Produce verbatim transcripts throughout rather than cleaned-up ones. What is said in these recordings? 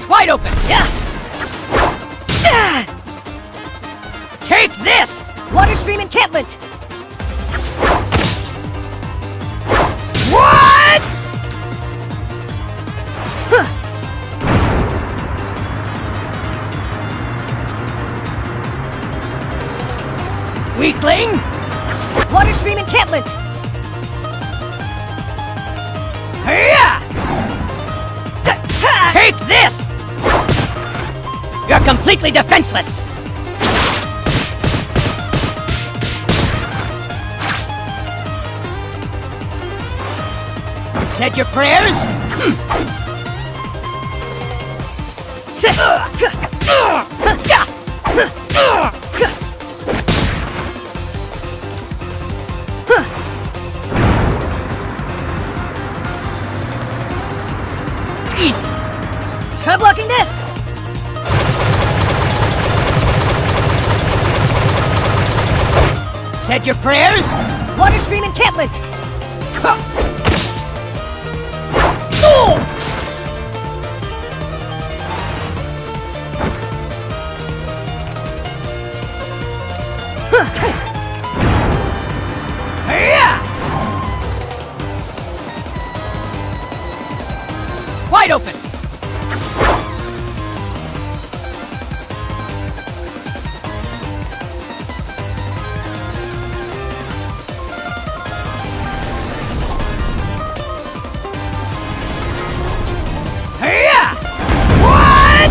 Wide open! Yeah! Take this! Water stream encampment! What?! Huh. Weakling! Water stream encampment! Hiya! Take this! You're completely defenseless! Said your prayers? Easy. Try blocking this! Said your prayers? Water stream encampment! Oh! Hiya! Wide open! Hiya! What?!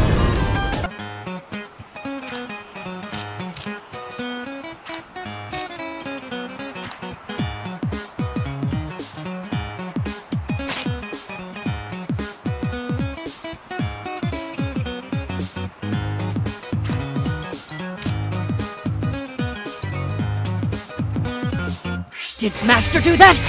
Did Master do that?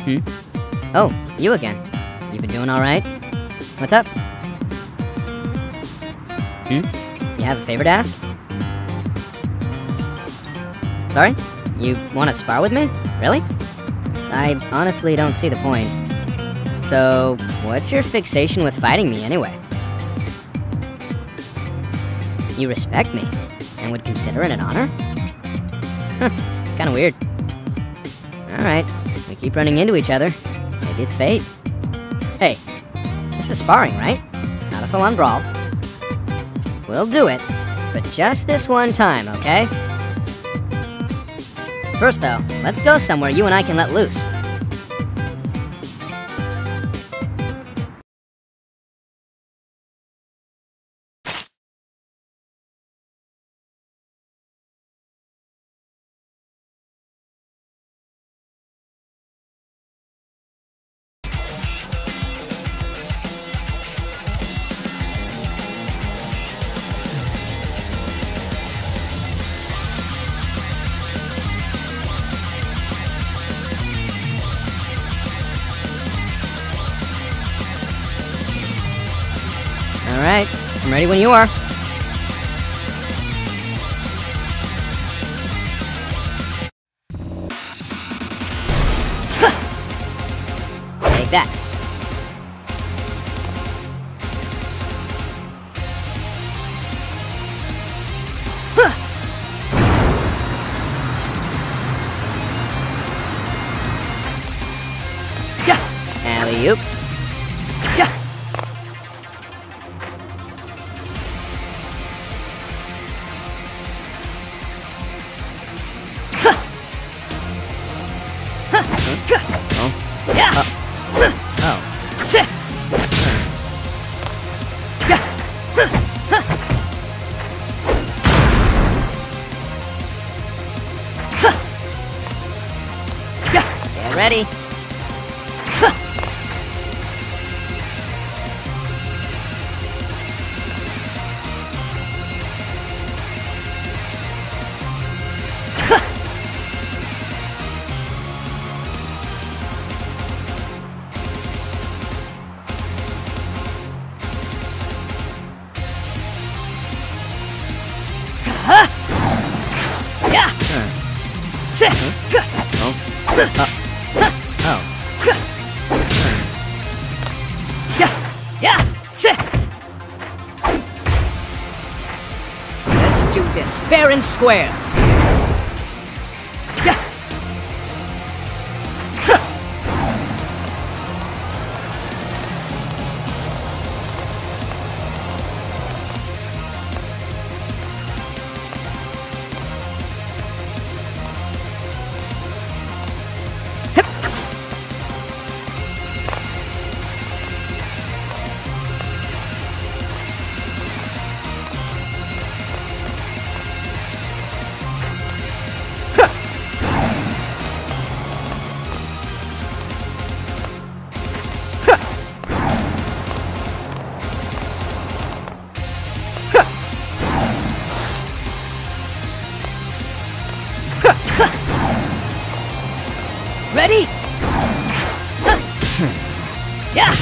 Hmm? Oh, you again. You been doing alright? What's up? Hmm? You have a favor to ask? Sorry? You want to spar with me? Really? I honestly don't see the point. So, what's your fixation with fighting me anyway? You respect me, and would consider it an honor? Huh, it's kinda weird. Alright, we keep running into each other. Maybe it's fate. Hey, this is sparring, right? Not a full-on brawl. We'll do it, but just this one time, okay? First though, let's go somewhere you and I can let loose. Alright, I'm ready when you are. Take that. Alley-oop. Ready? Let's do this fair and square. Ready? Yeah.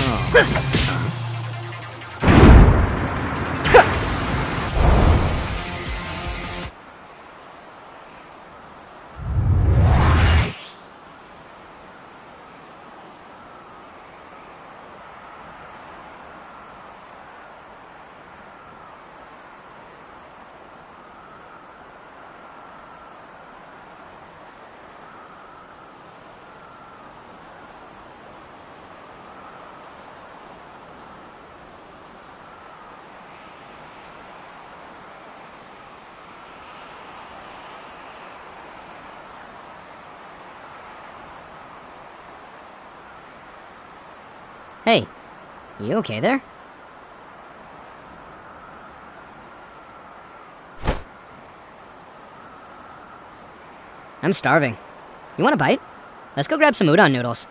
Hey, you okay there? I'm starving. You want a bite? Let's go grab some udon noodles.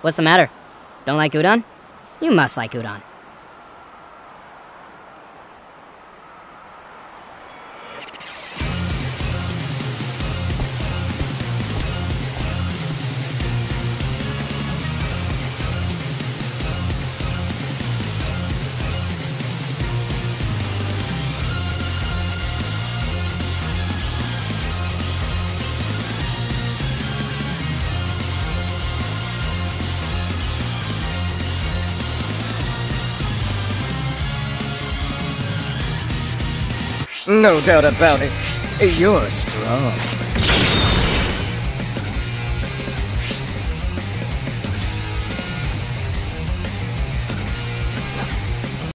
What's the matter? Don't like udon? You must like udon. No doubt about it. You're strong.